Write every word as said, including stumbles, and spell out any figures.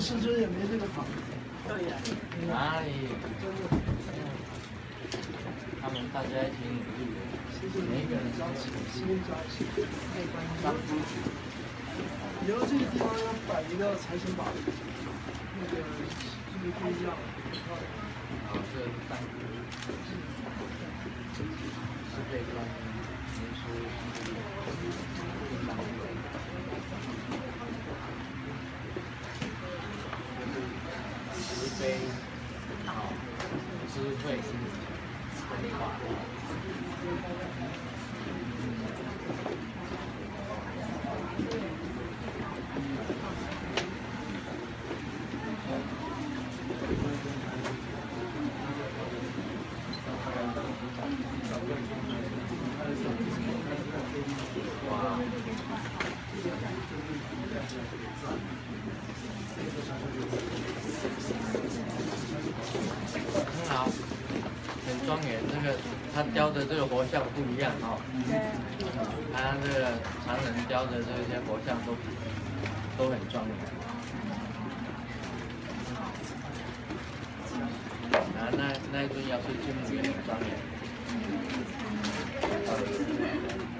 师尊也没这个好。对呀。 哪里？他们大家一起努力的，每一个人朝气，心朝气。 当初以后这个地方要摆一个财神宝，那个是不是不一样？ 啊，这个当初是被观音念出叮当的。 慈悲，啊，智慧，文化。哇！很好，很庄严。这个他雕的这个佛像不一样哦。对。他这个常人雕的这些佛像都都很庄严。啊，那那一尊药师金母也很庄严。